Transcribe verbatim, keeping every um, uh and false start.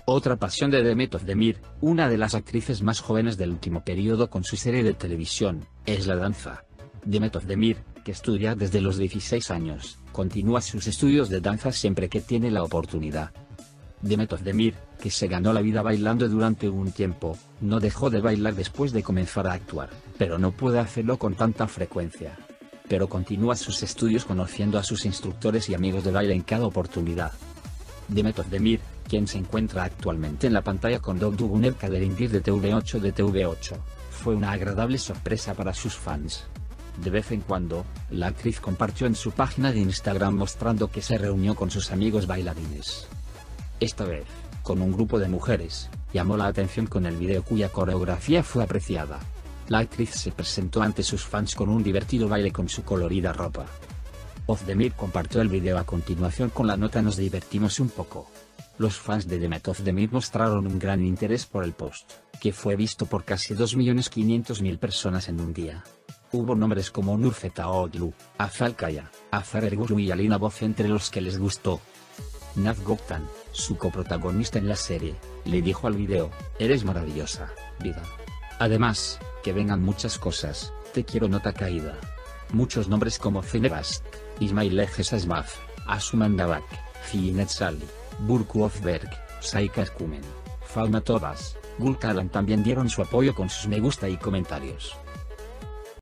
Otra pasión de Demet Özdemir, una de las actrices más jóvenes del último periodo con su serie de televisión, es la danza. Demet Özdemir, que estudia desde los dieciséis años, continúa sus estudios de danza siempre que tiene la oportunidad. Demet Özdemir, que se ganó la vida bailando durante un tiempo, no dejó de bailar después de comenzar a actuar, pero no puede hacerlo con tanta frecuencia. Pero continúa sus estudios conociendo a sus instructores y amigos de baile en cada oportunidad. Demet Özdemir, quien se encuentra actualmente en la pantalla con Dogduguner Kaderingir de T V ocho de T V ocho, fue una agradable sorpresa para sus fans. De vez en cuando, la actriz compartió en su página de Instagram mostrando que se reunió con sus amigos bailarines. Esta vez, con un grupo de mujeres, llamó la atención con el video cuya coreografía fue apreciada. La actriz se presentó ante sus fans con un divertido baile con su colorida ropa. Özdemir compartió el video a continuación con la nota "Nos divertimos un poco". Los fans de Demet Özdemir mostraron un gran interés por el post, que fue visto por casi dos millones quinientas mil personas en un día. Hubo nombres como Nurfeta Oglu, Azal Kaya, Azar Ergulu y Alina Boz entre los que les gustó. Naz Gökten, su coprotagonista en la serie, le dijo al video: "Eres maravillosa, vida. Además, que vengan muchas cosas, te quiero nota caída". Muchos nombres como Cenebast, Ismail Esmaz, Asuman Davak, Zinet Salih, Burcu Ofberg, Saika Eskumen, Falma Tobas, Gulkalan también dieron su apoyo con sus me gusta y comentarios.